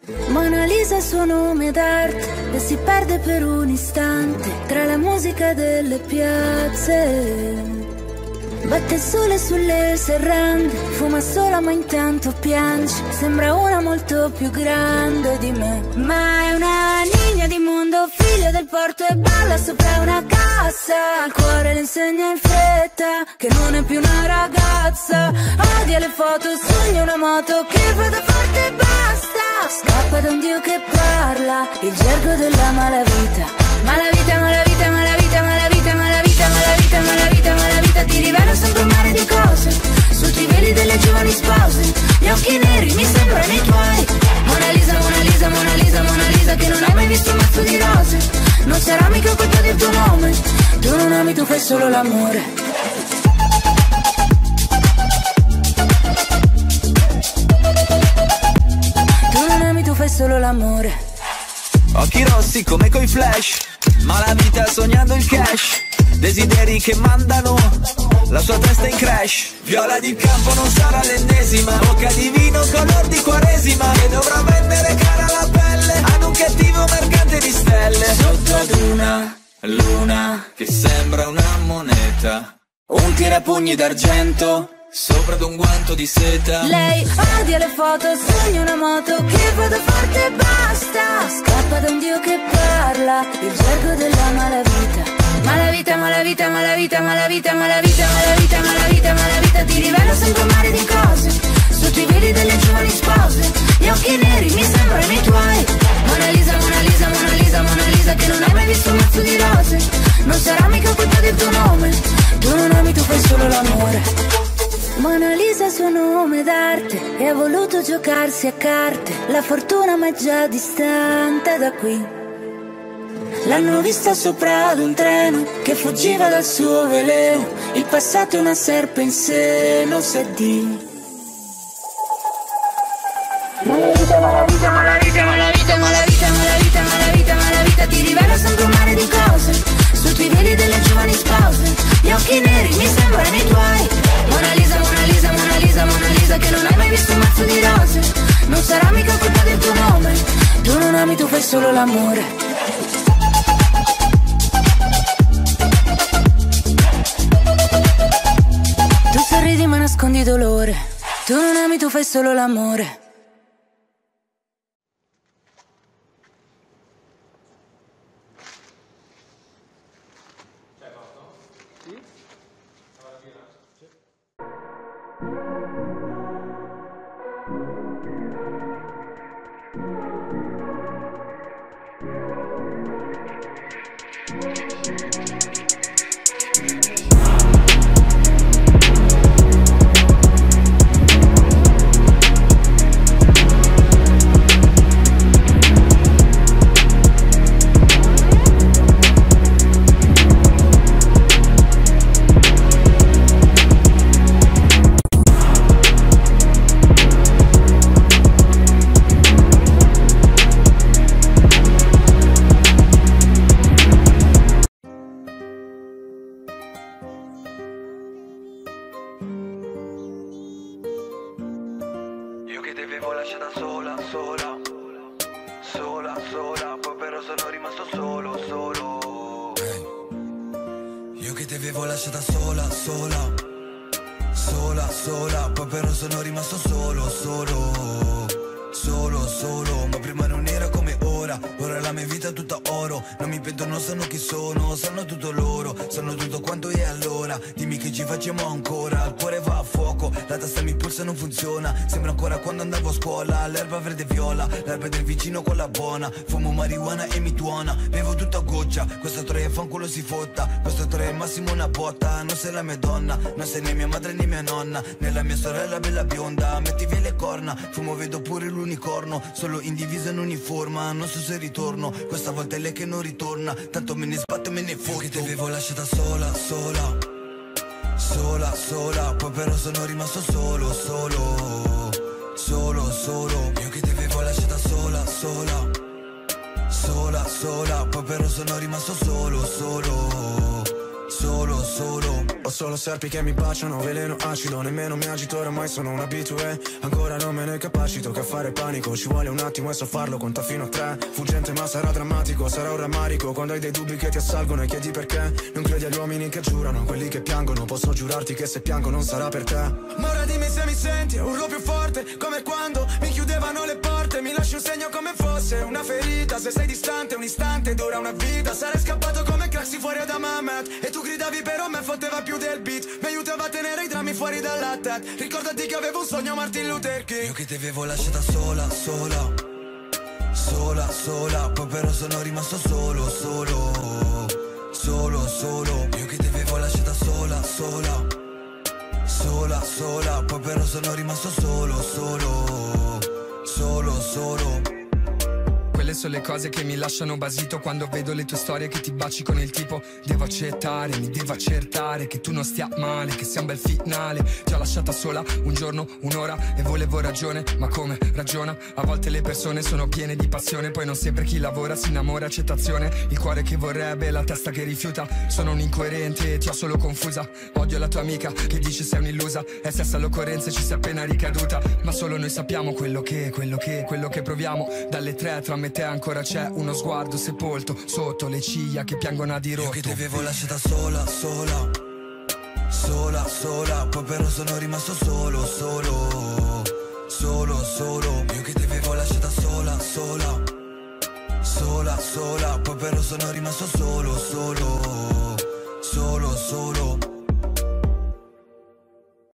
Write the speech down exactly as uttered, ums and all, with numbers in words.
Mona Lisa è il suo nome d'arte e si perde per un istante tra la musica delle piazze. Batte il sole sulle serrande, fuma sola ma intanto piange. Sembra una molto più grande di me, ma è una ninja di mondo, figlia del porto e balla sopra una cassa. Al cuore le insegna in fretta che non è più una ragazza. Odia le foto, sogna una moto che vada forte e basta. Scappa da un dio che parla, il gergo della malavita. Malavita, malavita, malavita, malavita, malavita, malavita, malavita, malavita. Ti rivela sempre un mare di cose sotto i veli delle giovani spose. Gli occhi neri mi sembrano i tuoi. Mona Lisa, Mona Lisa, Mona Lisa, Mona Lisa, che non hai mai visto un mazzo di rose. Non sarà mica colpa del tuo nome. Tu non ami, tu fai solo l'amore. Tu non ami, tu fai solo l'amore. Occhi rossi come coi flash, ma la vita sognando il cash. Desideri che mandano la sua testa in crash. Viola di campo non sarà l'ennesima, bocca di vino color di quaresima, che dovrà vendere cara la pelle ad un cattivo mercante di stelle. Sotto ad una luna che sembra una moneta, un tirapugni d'argento sopra ad un guanto di seta. Lei odia le foto, sogna una moto che vada forte e basta. Scappa da un dio che parla, il gergo della malavita. Malavita, malavita, malavita, malavita, malavita, malavita, malavita, malavita. Ti rivela sempre un mare di cose sotto i veli delle giovani spose. Gli occhi neri mi sembrano i tuoi. Mona Lisa, Mona Lisa, Mona Lisa, Mona Lisa, che non hai mai visto un mazzo di rose. Non sarà mica colpa del tuo nome. Tu non ami, tu fai solo l'amore. Mona Lisa è il suo nome d'arte e ha voluto giocarsi a carte. La fortuna ma è già distante da qui. L'hanno vista sopra ad un treno che fuggiva dal suo veleno. Il passato è una serpe in seno, sa di. Malavita, malavita, malavita, malavita, malavita, malavita, malavita, malavita. Ti rivela sempre un mare di cose sotto i veli delle giovani spose. Gli occhi neri mi sembrano i tuoi. Mona Lisa, Mona Lisa, Mona Lisa, Mona Lisa, che non hai mai visto un mazzo di rose. Non sarà mica colpa del tuo nome. Tu non ami, tu fai solo l'amore. Tu sorridi ma nascondi dolore. Tu non ami, tu fai solo l'amore. Sembra ancora quando andavo a scuola, l'erba verde viola, l'erba del vicino con la buona. Fumo marijuana e mi tuona, bevo tutta goccia. Questa troia fanculo si fotta, questa troia è massimo una botta. Non sei la mia donna, non sei né mia madre né mia nonna, né la mia sorella bella bionda. Metti via le corna, fumo vedo pure l'unicorno. Solo in divisa in uniforma, non so se ritorno. Questa volta è lei che non ritorna, tanto me ne sbatto e me ne fotto. Io che ti avevo lasciata sola, sola, sola, sola. Poi però sono rimasto solo, solo, solo, solo. Io che ti avevo lasciata sola, sola, sola, sola. Poi però sono rimasto solo, solo, solo, solo. Ho solo serpi che mi baciano, veleno acido, nemmeno mi agito, oramai sono un abitué. Ancora non me ne capacito, che a fare panico ci vuole un attimo e so farlo, conta fino a tre. Fuggente ma sarà drammatico, sarà un rammarico quando hai dei dubbi che ti assalgono e chiedi perché. Non credi agli uomini che giurano, quelli che piangono, posso giurarti che se piango non sarà per te. Ma ora dimmi se mi senti, urlo più forte, come quando mi chiudevano le porte. Mi lasci un segno come fosse una ferita, se sei distante un istante dura una vita. Sarei scappato come Craxi fuori da Mamet, e tu gridavi però me fotteva più del beat. Mi aiutava a tenere i drammi fuori dalla tet. Ricordati che avevo un sogno Martin Luther King. Io che ti avevo lasciata sola, sola, sola, sola, poi però sono rimasto solo, solo, solo, solo. Io che ti avevo lasciata sola, sola, sola, sola, poi però sono rimasto solo, solo, solo, solo. Quelle sono le cose che mi lasciano basito quando vedo le tue storie che ti baci con il tipo. Devo accettare, mi devo accertare che tu non stia male, che sia un bel finale. Ti ho lasciata sola un giorno, un'ora e volevo ragione, ma come ragiona? A volte le persone sono piene di passione, poi non sempre chi lavora si innamora. Accettazione, il cuore che vorrebbe, la testa che rifiuta. Sono un incoerente e ti ho solo confusa. Odio la tua amica che dice sei un'illusa, è stessa all'occorrenza e ci sei appena ricaduta. Ma solo noi sappiamo quello che, quello che, quello che proviamo. Dalle tre tra me e te ancora c'è uno sguardo sepolto sotto le ciglia che piangono a dirotto. Io che ti avevo lasciata sola, sola, sola, sola, poi però sono rimasto solo, solo, solo, solo. Io che ti avevo lasciata sola, sola, sola, sola, poi però sono rimasto solo, solo, solo, solo.